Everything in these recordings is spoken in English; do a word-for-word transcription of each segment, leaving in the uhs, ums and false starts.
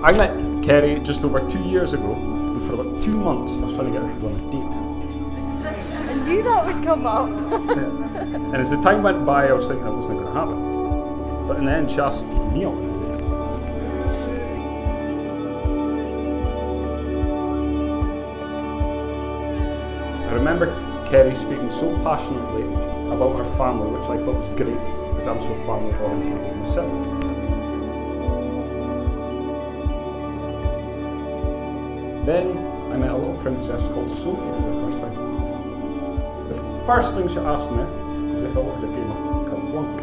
I met Kerry just over two years ago, and for about two months I was trying to get her to go on a date. I knew that would come up. Yeah. And as the time went by, I was thinking that wasn't going to happen. But in the end, she asked me on it. I remember Kerry speaking so passionately about her family, which I thought was great, as I'm so family oriented myself. Then I met a little princess called Sophie for the first time. The first thing she asked me is if I wanted a game of Carte Blanche.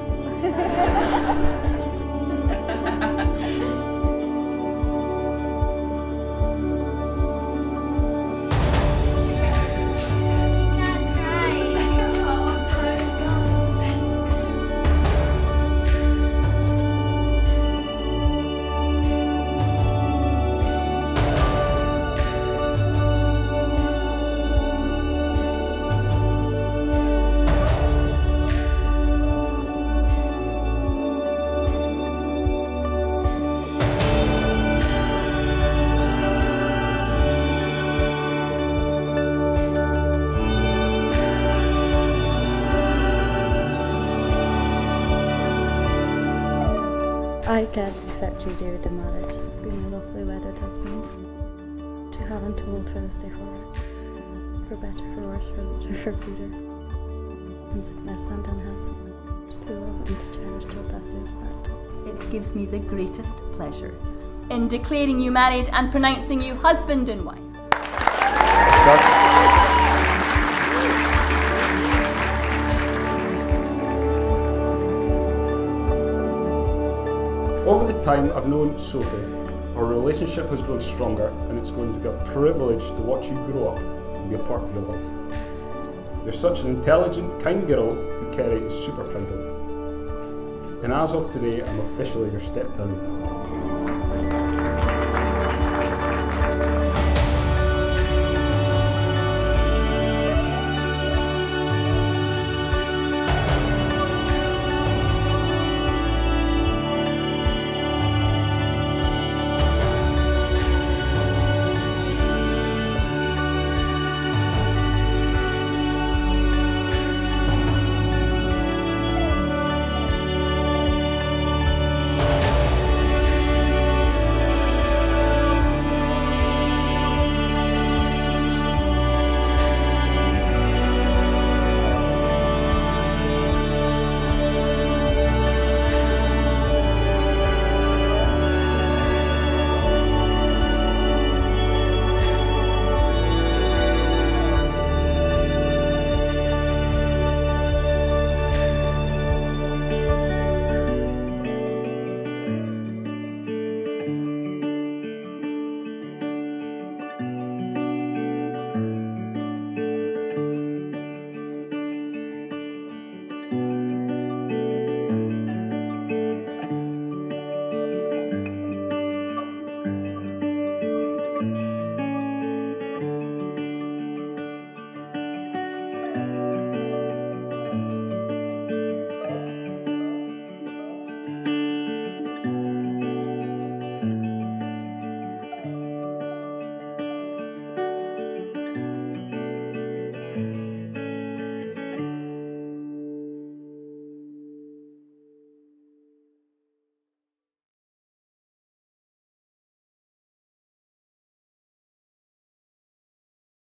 I can't accept you, David, in marriage. Be my lawfully wedded husband. To have and to hold for this day forward. For better, for worse, for richer, for poorer. In sickness and in health. To love and to cherish till death do us part. It gives me the greatest pleasure in declaring you married and pronouncing you husband and wife. Over the time I've known Sophie, our relationship has grown stronger, and it's going to be a privilege to watch you grow up and be a part of your life. You're such an intelligent, kind girl who Kerry is super proud of. And as of today, I'm officially your stepdad.